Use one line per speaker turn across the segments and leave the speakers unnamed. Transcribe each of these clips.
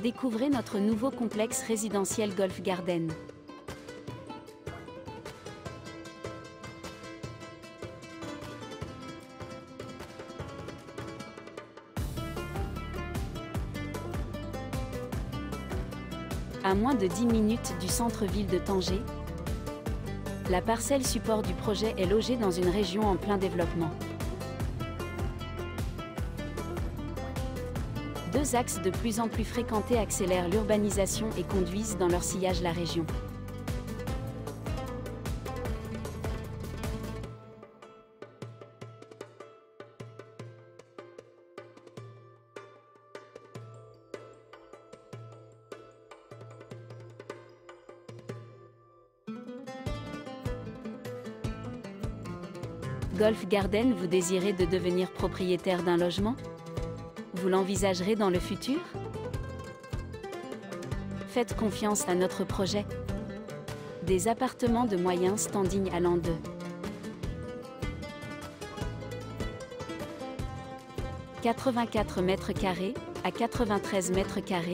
Découvrez notre nouveau complexe résidentiel Golf Garden. À moins de 10 minutes du centre-ville de Tanger, la parcelle support du projet est logée dans une région en plein développement. Deux axes de plus en plus fréquentés accélèrent l'urbanisation et conduisent dans leur sillage la région. Golf Garden, vous désirez de devenir propriétaire d'un logement? Vous l'envisagerez dans le futur? Faites confiance à notre projet. Des appartements de moyen standing allant de 84 mètres carrés à 93 mètres carrés,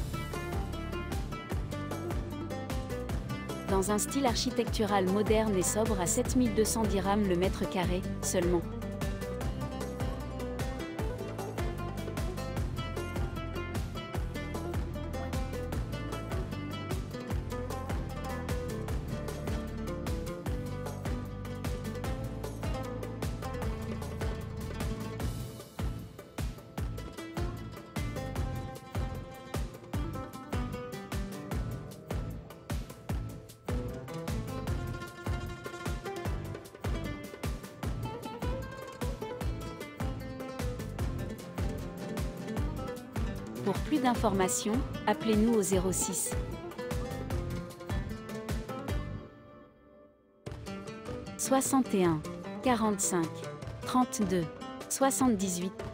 dans un style architectural moderne et sobre à 7200 dirhams le mètre carré, seulement. Pour plus d'informations, appelez-nous au 06 61 45 32 78.